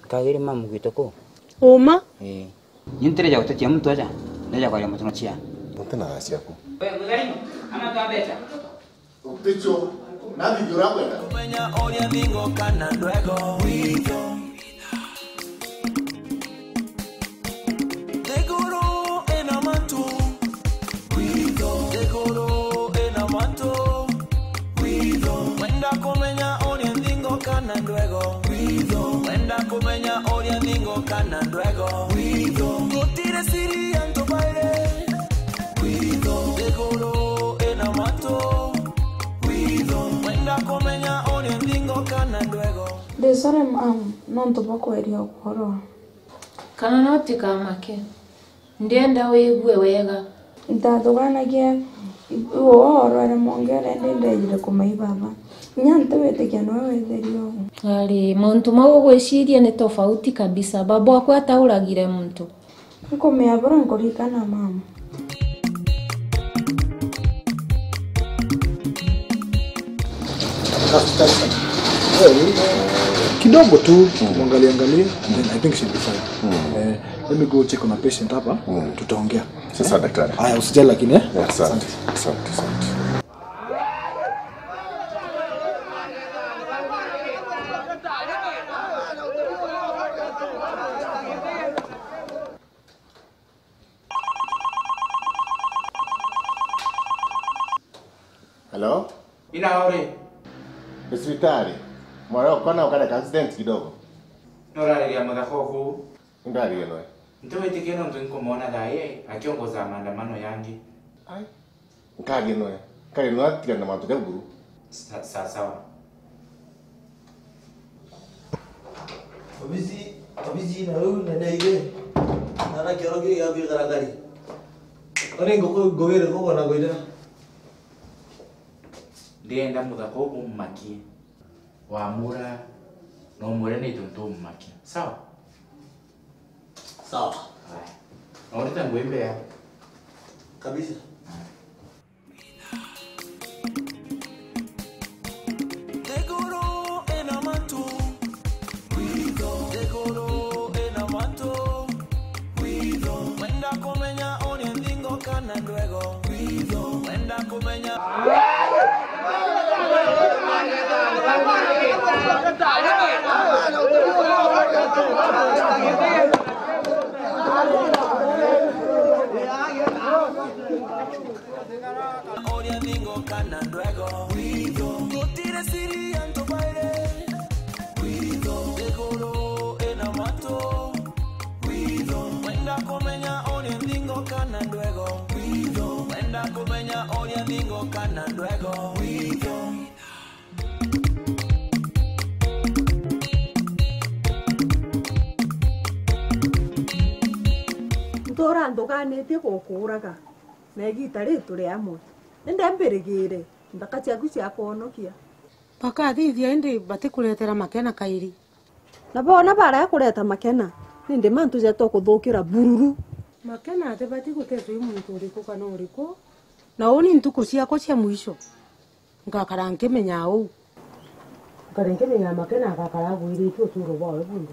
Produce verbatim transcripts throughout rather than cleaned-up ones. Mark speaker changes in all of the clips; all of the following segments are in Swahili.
Speaker 1: Kagere mamu gwitoko.
Speaker 2: Uma?
Speaker 1: Eh. Nyintere ja utatia mtu aja. Ndaja kwa mtu nachia.
Speaker 3: Mtana asiako.
Speaker 1: Wewe ngari ama twabeta.
Speaker 3: Uticho nadi jurako enda.
Speaker 4: Kumenya oria ningo kana ndwego wido. Degoro ena mantu. Wido. Degoro ena mantu. Wido. Wenda kumenya oria ningo kana ndwego wido. Wenda kumenya oria ningo kana ndwego wido. Gutire siri anto baile. Wido. Degoro ena mantu.
Speaker 2: Desore mam, non to bako eria ukoro.
Speaker 5: Kana noti kamake. Ndienda wigue wega.
Speaker 2: Ndatuganagia uwo oro mongere ndende jire kumai baba. Nyante wete no wetherio.
Speaker 5: Ali muntu mago gwiciria ni tofauti kabisa. Babu akwa atauragire muntu.
Speaker 2: Nko me abura ngorikana mama.
Speaker 6: Kidogo tu muangalie angalie, then I think she'll be fine. Eh, let me go check on a patient hapa, tutaongea.
Speaker 3: Sasa daktari.
Speaker 6: Haya usijali lakini eh.
Speaker 3: Asante. Asante, asante. Hello?
Speaker 7: Ina ore.
Speaker 3: Hospitali. Mwana ukona ukana accident kidogo.
Speaker 7: Nora ya mudakoko.
Speaker 3: Ndari yeno.
Speaker 7: Ntowe tikeno ndo nkomona daye akiongoza maandamano yangi.
Speaker 3: Ai. Nkagi no. Kale no atika na matuka guru.
Speaker 7: Sawa sawa.
Speaker 8: Obizi, obizi na wewe na naige. Nana kero ge ya bi garagari. Ore ngoko gobere ko na goida.
Speaker 7: Ndienda mudakoko mumaki. Wamura no murene tonto mumaki. Sawa?
Speaker 8: Sawa.
Speaker 7: Hai. Naona ngwembe ya.
Speaker 8: Kabisa.
Speaker 4: Degoro ena mantu. Wido. Degoro ena mantu. Wido. Wenda kumenya oria ndingo kana ndwego. Wido. Wenda kumenya oria ningo kana ndwego wido. Gutire siri anto baile. Wido. Degoro ena mato. Wido. Wenda kumenya oria ningo kana ndwego wido. Wenda kumenya oria ningo kana ndwego wido.
Speaker 9: Tora ndoganete gukuraga na igita ritu ri amwe ndembirigire ndakacia gucia konokia
Speaker 2: Paka thithia indi batikuletera makena kairi.
Speaker 9: na bona bara kureta makena nindi mantu ja to kuthukira bururu
Speaker 2: Makena ate bati gutetu imuntu uriku kana uriku. Na oni ntuko ciako cia mwisho. Ngakara nkimenya u. Ngare nkimenya makena akakara gwire tu turo bawe bunde.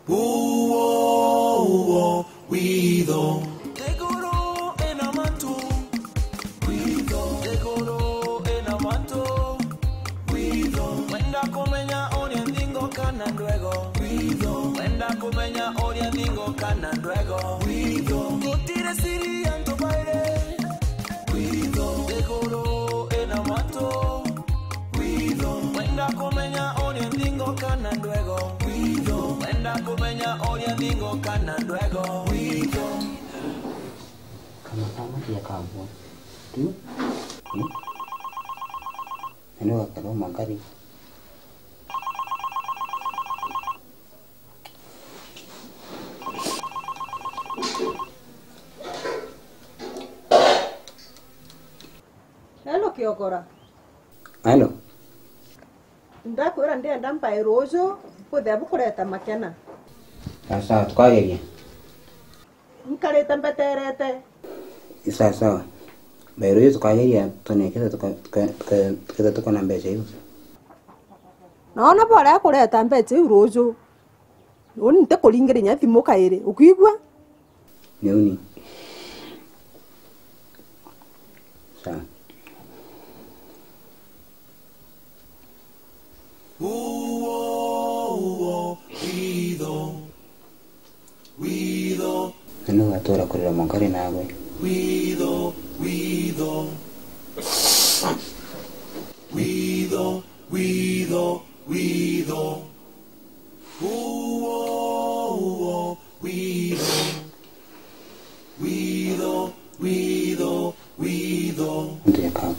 Speaker 4: Uwo uwo wido. Degoro ena mantu. Wido. Degoro ena mantu. Wido. Wenda kumenya oria ndingo kana ndwego. Wido. Wenda kumenya oria ndingo kana ndwego. Wido. Gutire siri anto baile. Wido. Degoro ena mantu. Wido. Wenda kumenya oria ndingo kana ndwego. Wido. Wenda kumenya oria ndingo kana ndwego. Wido.
Speaker 1: Kama kama dia kamu. Tu? Hmm? Eno akaro magari.
Speaker 9: hello kiokora
Speaker 1: Hello.
Speaker 9: ndakwira ndenda mpai rojo kuthebu kureta makena
Speaker 1: Sasa tukageria.
Speaker 9: nkarete mbeterete
Speaker 1: Sawa sawa. Bairo hiyo tukageria tunekeza tuka tuka tuka na mbeca hizo.
Speaker 9: naona bora kureta mbeca rojo Oni nte kuringire nya thimo kaire. Ukigwa?
Speaker 1: Neuni. Sa. Ano atora kurira mongari nawe.
Speaker 4: Guido, Guido. Guido, Guido, Guido. Guido, Guido, Guido, Guido.
Speaker 1: Ndio kaka.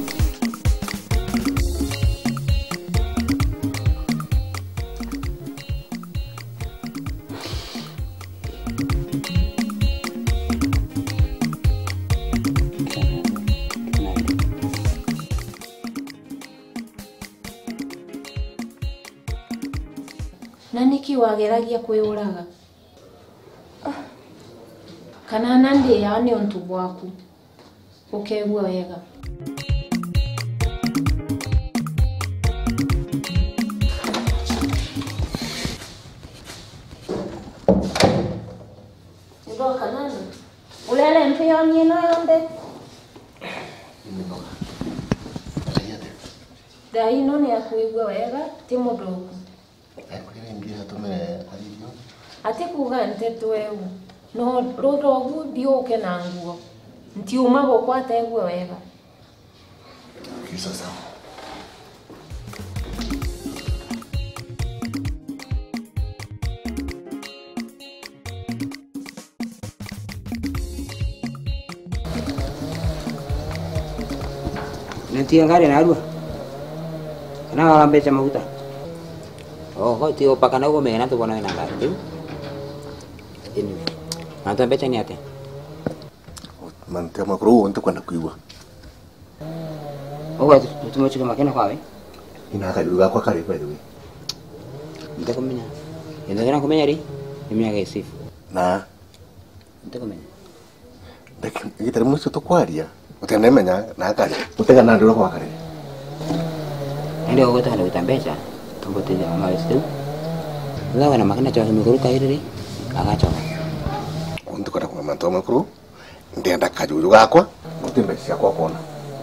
Speaker 5: Na niki wageragia kwĩũraga? Kana nandi ya nĩ ontu bwaku ukegua wega? Ndoka nani? Ulele mpeo nyino yonde? Dai no ni akuigua wega ti mundu. Ate kuga nteto eu no rodo gu dioke na nguo nti uma go kwata egwe wega
Speaker 3: Kisa sawa.
Speaker 1: Nanti ngare na arua. Kana walambe cha mafuta. Oh, kau tio pakana go mena tu bona na ngare. Ini. Nanti becha ni ate.
Speaker 3: Mantia makro nte kwenda kuiwa.
Speaker 1: Oh, watu tumechuka makena kwa we.
Speaker 3: Ina kajuga kwa kare by the way.
Speaker 1: Ndio kumenya. Ndio kana kumenya ri. Nimenya ga isifu.
Speaker 3: Na.
Speaker 1: Ndio kumenya.
Speaker 3: Dek ngitare mucho to kwaria. Utenemenya na kare. Utega na ndiro kwa kare.
Speaker 1: Ndio go tana utambecha. Tumbo tija mama wetu. Ndio wana makena cha mikuru kairi. Agacho.
Speaker 3: Untu kwenda kwa manto makro. Ndenda kajuga gakwa. Utembe cia kwa kona.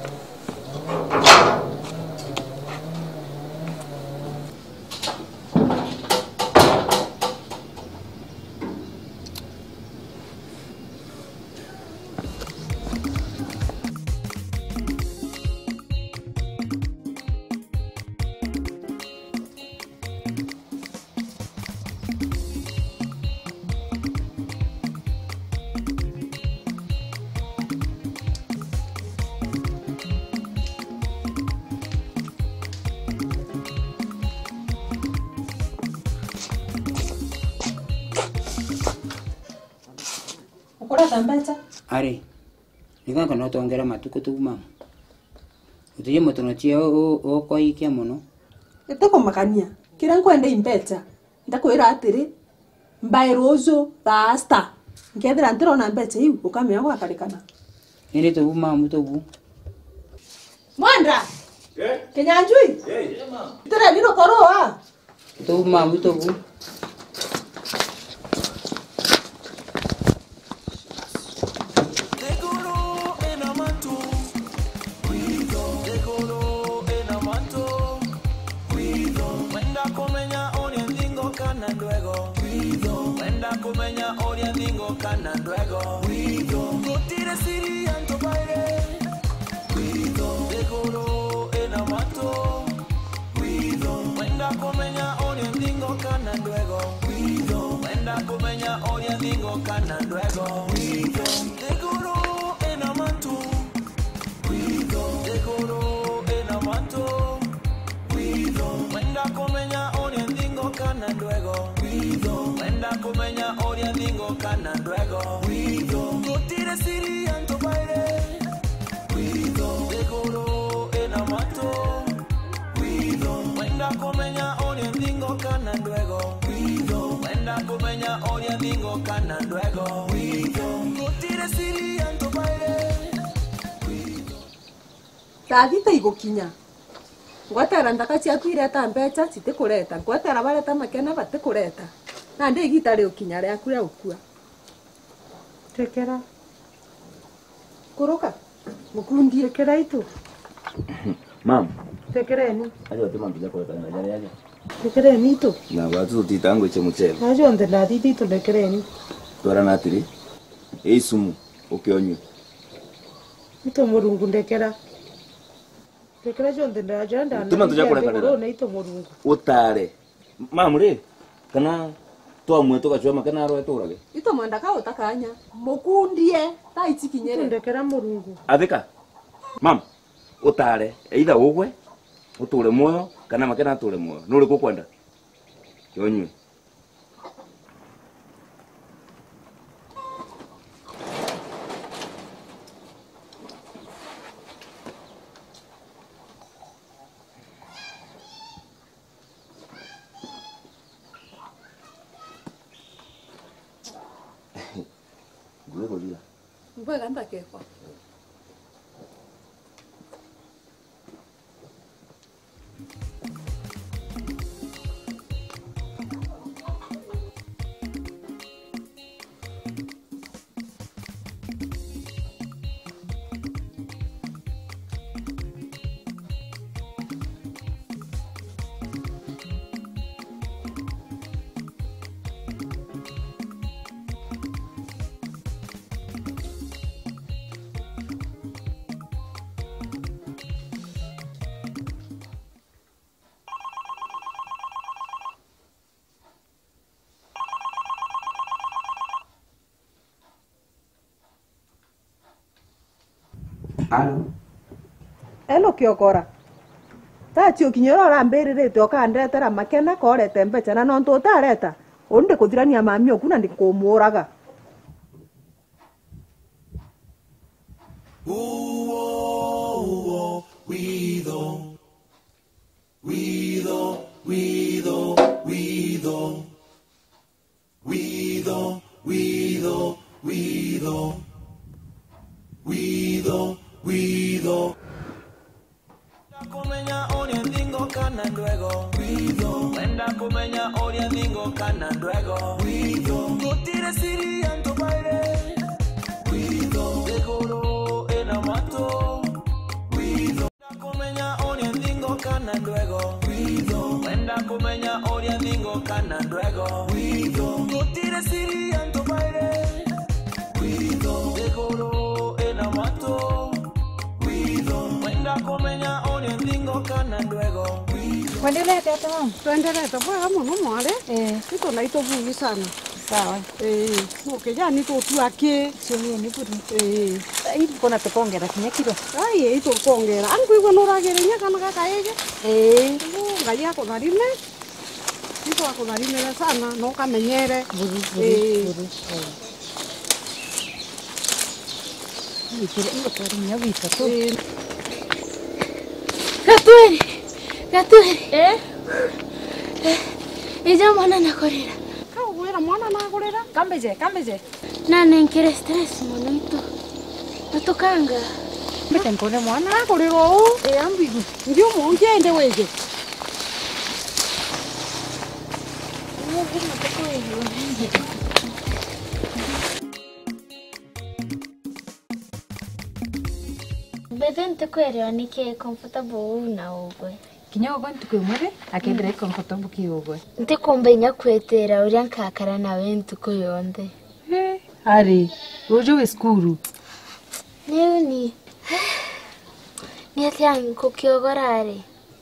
Speaker 9: Ukora tambacha?
Speaker 1: Are. Nikanga no tongera matuko tu mama. Utiye motono chia o o kwa ikia muno.
Speaker 9: Eteko makania. Kira nkwende imbecha. Ndakwira atiri. Mbae rozo basta. Ngethera ntiro na mbecha iu ukamenya kwa karikana.
Speaker 1: Nile tu mama mutobu.
Speaker 9: Mwandra. Eh? Kenyanjui? Eh, mama. Tira nino koroa.
Speaker 1: Tu mama mutobu.
Speaker 4: Kumenya oria ningo kana ndwego Guido Gutire siri anto baile Guido Degoro ena mato Guido Wenda kumenya oria ningo kana ndwego Guido Wenda kumenya oria ningo kana ndwego Guido Degoro ena mato Guido Degoro ena mato Guido Wenda kumenya oria ningo kana ndwego Guido Wenda kumenya oria ningo kana ndwego Guido Gutire siri anto baile Guido Degoro ena mato Guido Wenda kumenya oria ningo kana ndwego Guido Wenda kumenya oria ningo kana ndwego Guido Gutire siri anto baile
Speaker 9: Thagita igukinya. Ngwatera ndaka ciaku iria ta mbecha citikureta. Ngwatera bareta makena batikureta. Na ndi gitari ukinya ria kuria ukua.
Speaker 2: Tekera.
Speaker 9: Kuruka.
Speaker 2: Mukundi ekera itu.
Speaker 10: Mam.
Speaker 2: Tekereni.
Speaker 10: Ajo tema mbija kwa kana jari yake.
Speaker 2: Tekereni itu.
Speaker 10: Na watu titango che muchele.
Speaker 2: Ajo ndela didi to tekereni.
Speaker 10: Tora natiri. Eisumu okionywe.
Speaker 2: Ito murungu ndekera. Tekera jo ndela janda.
Speaker 10: Tuma tuja kwa kana.
Speaker 2: Na ito murungu.
Speaker 10: Utare. Mamure. Kana toa mweto kachwa makana ro etorage.
Speaker 9: Ito mwenda ka utakanya. Mukundie ta itikinyere.
Speaker 2: Ndekera murungu.
Speaker 10: Athika. Mam. Utare. Either ugwe uture moyo kana makana ature moyo. Nuri kukwenda. Yonywe. Luego día.
Speaker 9: Mbwe ganda kekwa.
Speaker 1: Alo.
Speaker 9: Elo kiokora. Tati ukinyora rambirire oka ndetera makena korete mbeca na nonto utareta. Onde kuthirania mami okuna ndikumuraga.
Speaker 4: Uo Guido Guido Guido Guido Guido Guido Guido Guido Guido kumenya oriendingo kana ndwego Guido wenda kumenya oriendingo kana ndwego Guido gutire siri anto baile Guido degoro ena mato Guido kumenya oriendingo kana ndwego Guido wenda kumenya oriendingo kana ndwego Guido gutire siri anto baile Guido degoro ena mato Komenya oriendingo kana ndwego.
Speaker 2: Kuendelea tata mama. Tuendelee tapo kama muno mwale. Eh, ito na ito vungi sana. Sawa. Eh, ukija niko tu ake. Sio ni putu. Eh, ito kona tukongera kinya kilo. Ai, ito kongera. Angu iko noragere nya kana kaka yeye. Eh, ngali yako narime. Ito ako narime sana, no kamenyere. Buru buru buru. Ni kile ndo kwa nya vita tu.
Speaker 11: Gatweri, Gatweri. Eh? Eh, ija mwana nakorera.
Speaker 2: Kau gwera mwana nakorera? Kambeje, kambeje.
Speaker 11: Na nenkere stress mwana ito. Natokanga.
Speaker 2: Mbete nkone mwana nakorera o. Eh, ambigu. Ndio monje ende weje.
Speaker 11: Bethente kwere onike comfortable na ogwe.
Speaker 2: Kinya ogwe ntukwemure akendere comfortable kiogwe.
Speaker 11: Nte kombenya kwetera uria nkakara nawe ntuko yonde.
Speaker 2: Eh, ari, rojo we skuru.
Speaker 11: Neuni. Ni atia nkokiogorare.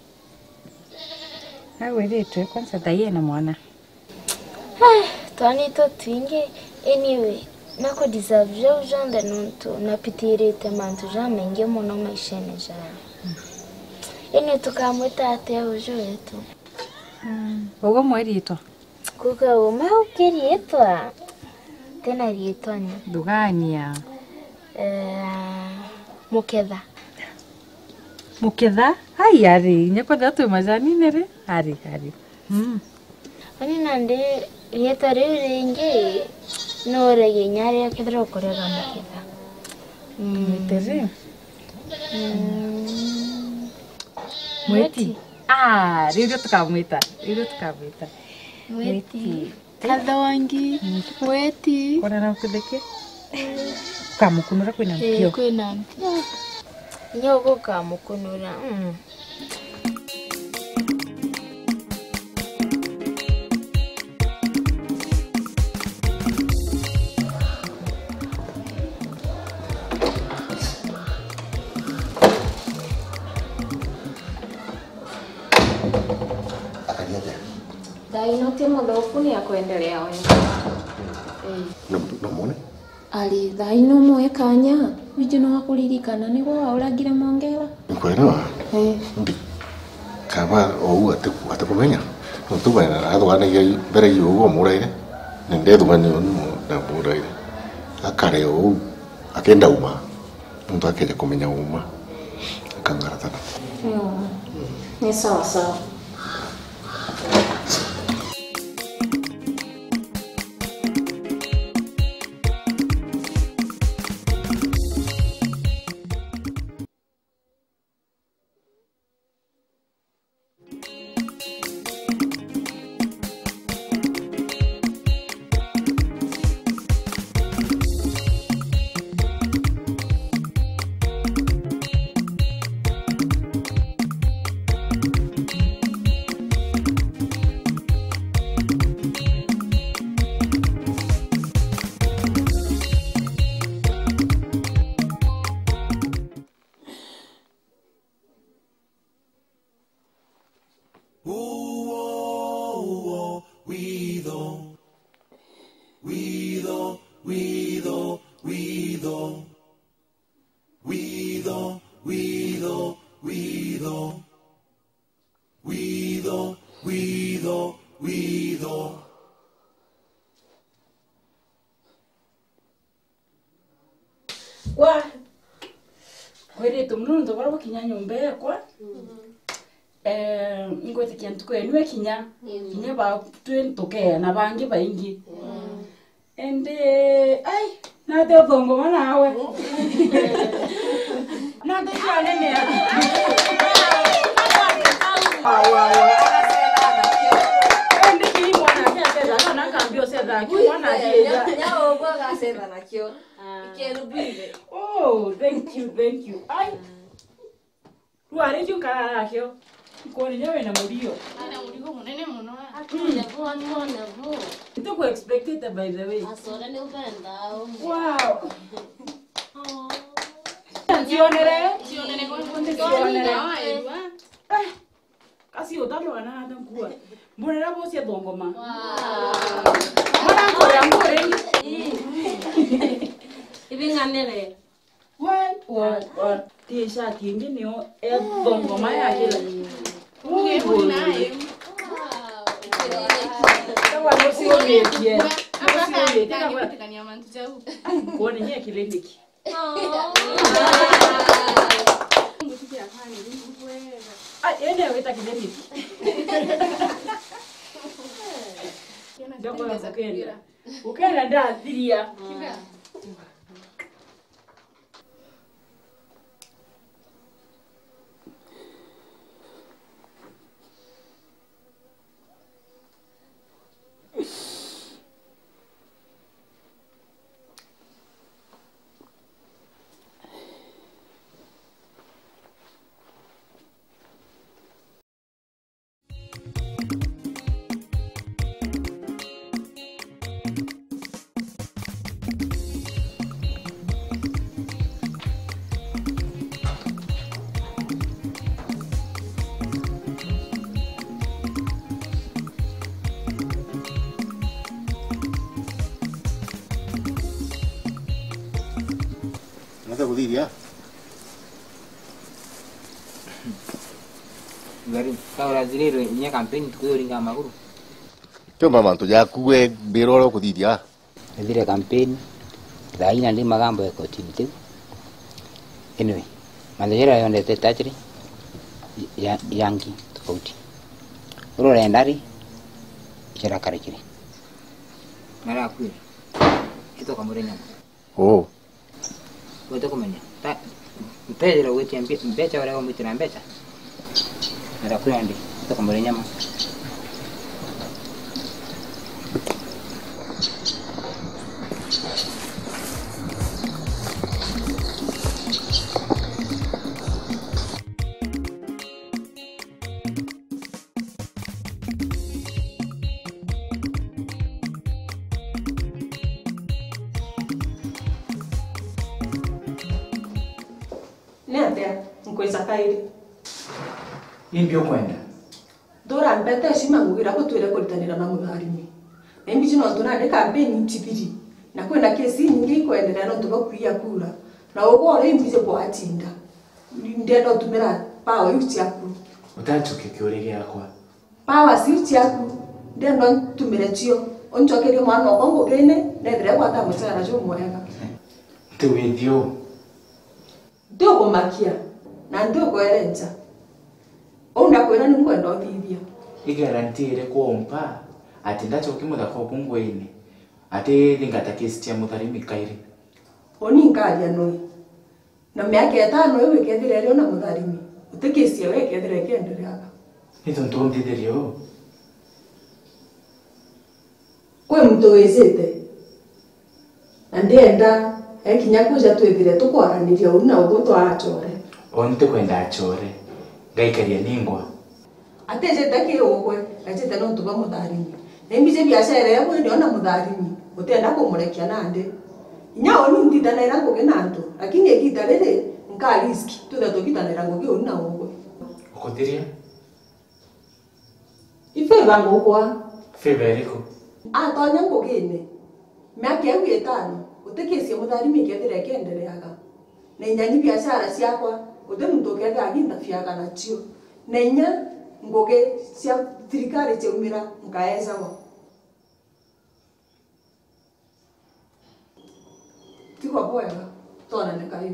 Speaker 2: Awe retwe kwanza dayena mwana.
Speaker 11: Eh, twani to twinge anyway. Nako deserve jo janda nuntu napitirite mantu jamenge muno maishene jawe. Ene tukamwita ate ujo yetu.
Speaker 2: Mm. Ogo mwerito.
Speaker 11: Kuka uma ukirietwa. Tena rietwa ni.
Speaker 2: Dugania.
Speaker 11: Eh, muketha.
Speaker 2: Muketha? Ai ari, nyako datu mazani nere. Ari, ari. Mm.
Speaker 11: Ani nande rietwa ringe no rege nyare akidro korega muketha.
Speaker 2: Mm. Tere.
Speaker 11: Mm.
Speaker 2: Mweti. Ah, rĩu tukamwĩta. Rĩu tukamwĩta.
Speaker 11: Mweti. Kathongi, Weti.
Speaker 2: Kona na kudeke? Kamukunura kwina
Speaker 11: Eh,
Speaker 2: mpio.
Speaker 11: kwina mpio. Nyogo kamukunura. Mm.
Speaker 5: Daino timo dhofuni ya kuendelea wewe. Eh.
Speaker 3: Namone?
Speaker 5: Ali daino moe kanya. Wijino wakuririkana nigo wauragire mongera.
Speaker 3: Nkwelewa?
Speaker 5: Eh.
Speaker 3: Mbi. Kaba ou ate ate kumenya. Ntu bana athwana ye bere yugo muraire. Nende thwana ni na muraire. Akare ou akenda uma. Ntu akeje kumenya uma. Akangaratana.
Speaker 5: Yo. Ni sawa sawa.
Speaker 12: Kwa kwere tumrundo bara kinya nyumba yakwa eh ngote kiantu kwenwe kinya kinya ba twentoke na bangi baingi ende ai na te bongo manawe na te jane ne awa ende ki mwana kia tena na kambio seda ki mwana dia
Speaker 13: Nyao kwa kasema na kio. Ikelubile.
Speaker 12: Oh, thank you, thank you. Ai. Ruare tu kara kio. Ko ni nyawe na murio.
Speaker 13: Ana murio munene muno. Atuja kwa mwana vo.
Speaker 12: Ndio ku expected by the way.
Speaker 13: Asora ni upenda.
Speaker 12: Wow. Sionere.
Speaker 13: Sionere kwa
Speaker 12: Sionere. Eh. Kasi utalo ana hata kuwa. Mbona bosi ya dongoma. Wow. Mbona kore mbore.
Speaker 13: Ibinganele.
Speaker 12: Wai, wai, wai. Tisha kingi niyo e dongoma ya kila.
Speaker 13: Unge naye.
Speaker 12: Tawa no si ometie.
Speaker 13: Hapa kani katikania mantu chau.
Speaker 12: Kuone nye kliniki. Ah, ene weta kliniki. Ndio ukenda. Ukenda ndathiria.
Speaker 3: Nada kudiria.
Speaker 1: Gari kau raziliro nya campaign tukuyo ringa maguru.
Speaker 3: Pio mama to ya kuwe bero kudiria.
Speaker 1: Ndire campaign daina ndi magambo ya kotinite. Anyway, mandejera yonde tetachri ya yangi tofauti. Uro rendari chera karekire. Mara kweli. Kito kamurenya.
Speaker 3: Oh.
Speaker 1: Wewe kumenya. Ta mpejera wewe ambie mpecha wale wao mtira mpecha. Mara kweli ndi. Kito kamurenya ma.
Speaker 2: Nete, nkweza kairi.
Speaker 7: Imbio kwenda.
Speaker 2: Dora mpete shima ngugira ko twere kuritanira na mutharimi. Nembi chino tuna de campaign tibiri. Na kwenda kesi nyingi kwendera no tuba kuya kura. Na ugo ore imbize kwa atinda. Ndendo tumira power yuti yaku.
Speaker 7: Utachuke kiore yakwa.
Speaker 2: Power si yaku. Ndendo tumire tio. Onchokere mwana okongo kene nedre kwa ta mutara jo mwega.
Speaker 7: Tewe dio.
Speaker 2: Dio komakia. Na ndio koerenza. Onda kwera ni kwenda othithia.
Speaker 7: Igarantire kompa ati ndacho kimuda kwa kungwene. Ate lingata kesi tia mutharimi kairi.
Speaker 2: Oni nkalia noi. Na miaka etano ewe kethire leo na mutharimi. Utekesi ewe kethire kendereaga.
Speaker 7: Nito ntombi derio.
Speaker 2: Kwe mtu wezete. Andienda ekinya kuja twethire tukwaraniria una uguto achore.
Speaker 7: Onte kwenda achore. Gaikaria ningwa.
Speaker 2: Ateje take ogwe, aje no tuba mutharimi. Nembije biashara yabo ndio na mutharimi. Utenda kumurekia nande. Inya oni nditana irango genanto, lakini ekitarere nka riski. Tuda tokitana irango ge ona ogwe.
Speaker 7: Ukotiria?
Speaker 2: Ife bango kwa.
Speaker 7: Feberiko.
Speaker 2: Atonya ngogene. Miaka yangu etano, utekesi mutharimi kethire kendereaga. Na inyani biashara ciakwa, ude mtu kega aginda fiaga na chio. Na inya ngoge cia thirikari cheumira ngaeza wa. Tiwa boya, tona ne kai.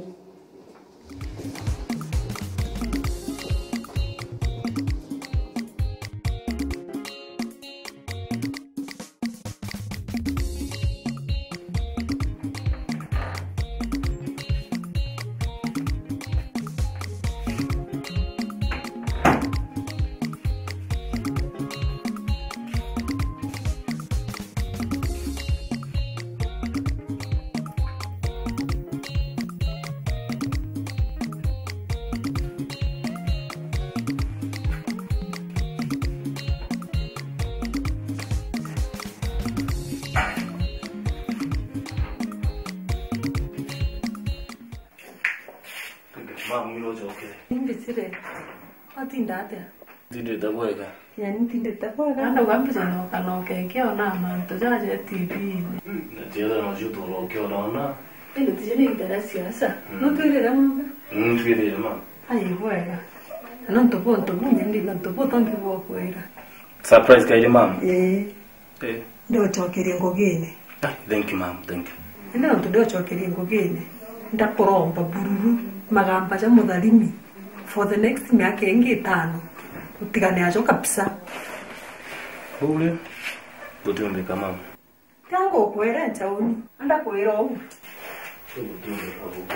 Speaker 14: Mama milo joke.
Speaker 2: Nimbisire. Atindate.
Speaker 14: Tinde tabweka.
Speaker 2: Yani tinde tabweka. Anda wambisa no kanoke kio na manto jaje T V.
Speaker 14: Na tira no juto lo kio na na.
Speaker 2: Ele tijene interesi asa. No tuile mama.
Speaker 14: Mm tuile mama.
Speaker 2: Ai bwega. Non to ponto mundi non to ponto anche vuo kwera.
Speaker 14: Surprise kaile mama.
Speaker 2: Eh.
Speaker 14: Eh.
Speaker 2: Ndo chokere ngogene.
Speaker 14: Ah, thank you mama, thank you.
Speaker 2: Ndo ndo chokere ngogene. Ndakoromba bururu magamba ja mutharimi for the next miaka ingi itano utigane ajo kabisa.
Speaker 14: Bule. Tutumbe kama.
Speaker 2: Tango kwera chauni. Anda kwera u.
Speaker 14: Tutumbe kama.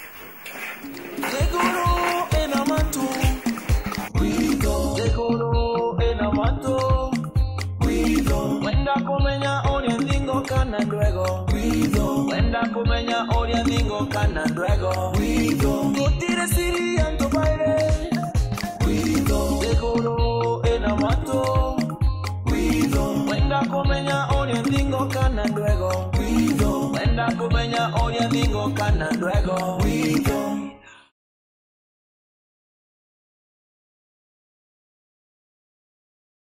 Speaker 4: Dekoro enamato. Guido. Dekoro enamato. Guido. Wenda kumenya orientingo kana luego. Guido. Wenda kumenya orientingo kana luego. Guido. Kutire siri anto baile. Guido. Dekoro enamato. Guido. Wenda kumenya orientingo kana luego. Guido. Wenda kumenya orientingo kana luego.